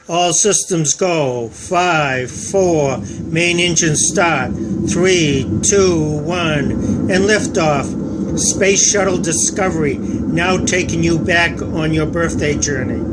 All systems go. 5, 4, main engine start. 3, 2, 1, and liftoff. Space Shuttle Discovery now taking you back on your birthday journey.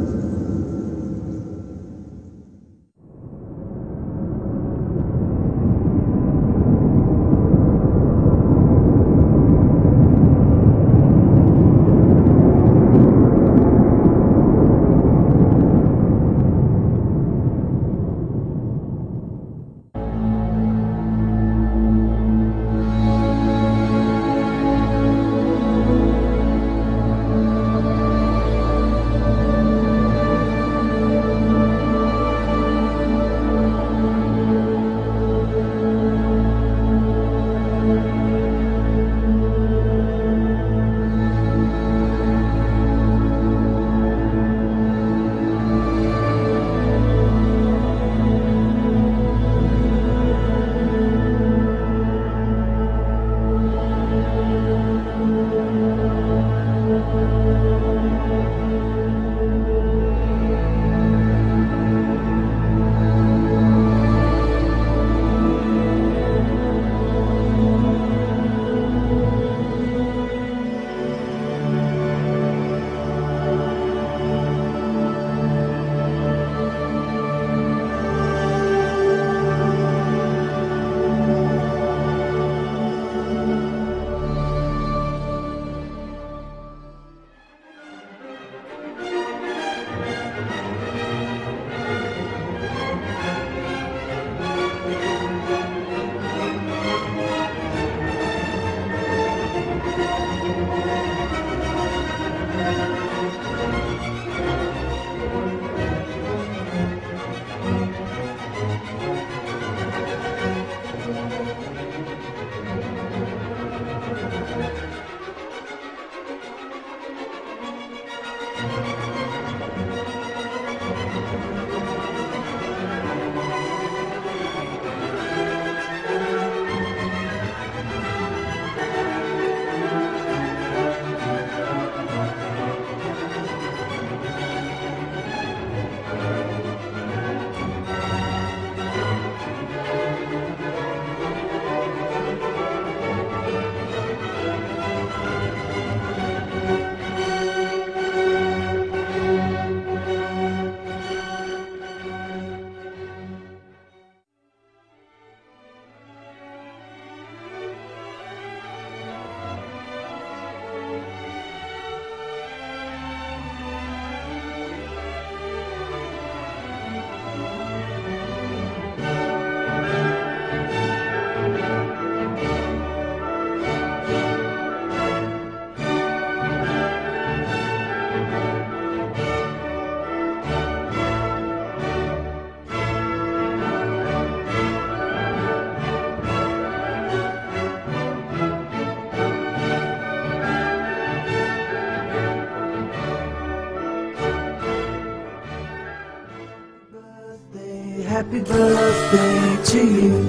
Happy birthday to you.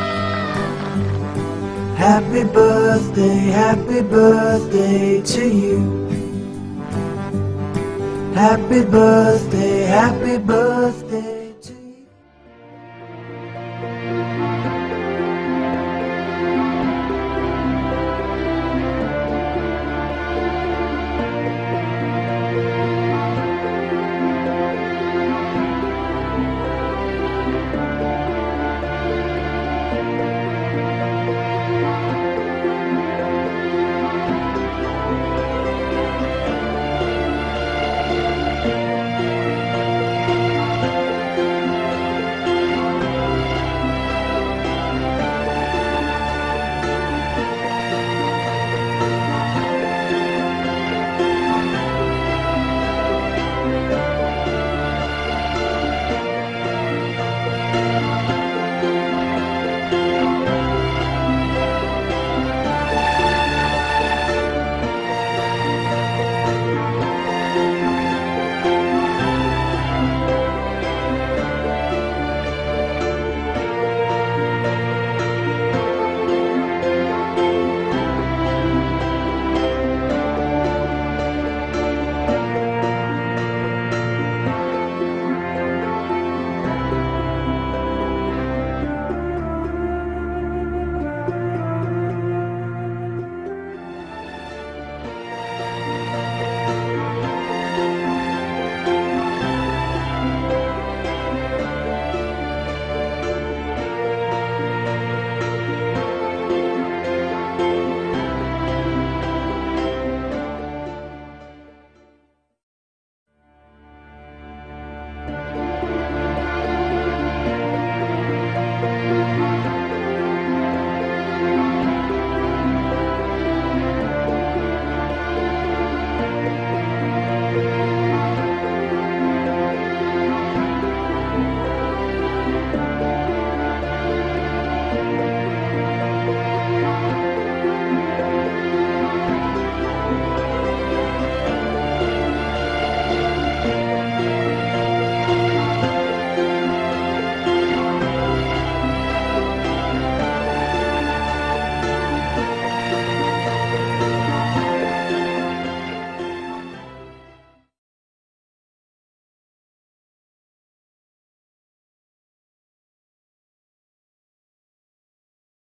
Happy birthday to you. Happy birthday to you.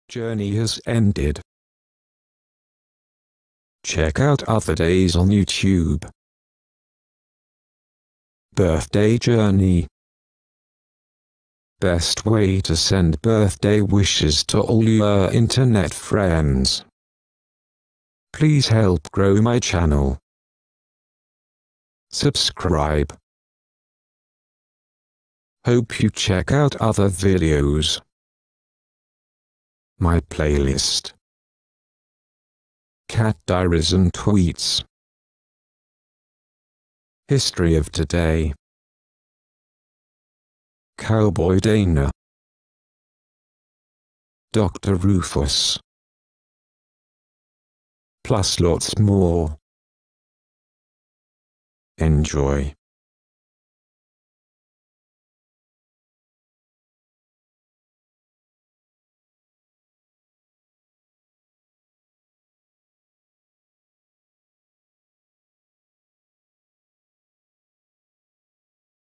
journey has ended. Check out other days on YouTube. Birthday journey. Best way to send birthday wishes to all your internet friends. Please help grow my channel. Subscribe. Hope you check out other videos. My playlist. Cat diaries and tweets. History of today. Cowboy Dana. Dr. Rufus. Plus lots more. Enjoy.